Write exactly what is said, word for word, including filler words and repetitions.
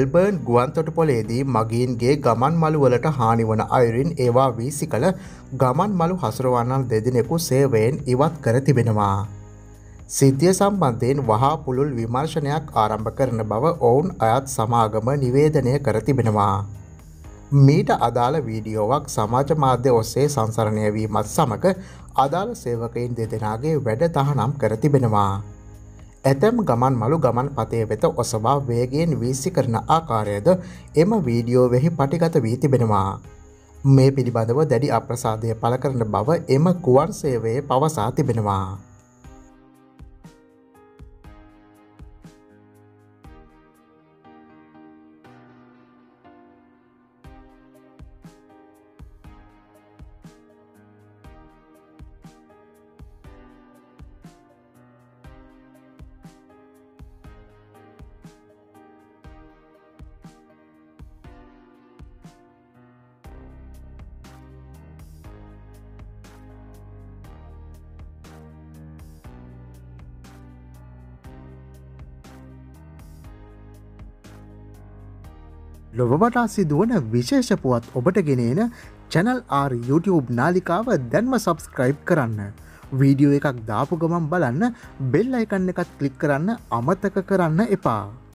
Melbourne ගුවන්තොටුපොළේදී මගීන්ගේ ගමන් මළු වලට හානි වන අයුරින් ඒවා වීසි කළ ගමන් මළු හසුරවන්නන් දෙදෙනෙකු සේවයෙන් ඉවත් කර තිබෙනවා. සිද්ධිය සම්බන්ධයෙන් වහා පුළුල් විමර්ශනයක් ආරම්භ කරන බව ඔවුන් අයත් සමාගම නිවේදනය කර තිබෙනවා. මීට අදාළ වීඩියෝවක් සමාජ මාධ්‍ය ඔස්සේ සංසරණය වීමත් සමග අදාළ සේවකයින් දෙදෙනාගේ වැඩ තහනම් කර තිබෙනවා. ඇතැම් ගමන් මළු ගමන් පතේ වෙත ඔසවා වේගයෙන් වීසි කරන ආකාරයද එම වීඩියෝවෙහි පටිගත වී තිබෙනවා. මේ පිළිබඳව දැඩි අප්‍රසාදය පළ කරන බව එම ගුවන් සේවයේ පවසා තිබෙනවා. ලොව වටා සිදුවන විශේෂ පුවත් ඔබට ගෙනෙන චැනල් ආර් YouTube නාලිකාව දැන්ම සබස්ක්‍රයිබ් කරන්න. වීඩියෝ එකක් දාපු ගමන් බලන්න බෙල් අයිකන් එකත් ක්ලික් කරන්න අමතක කරන්න එපා.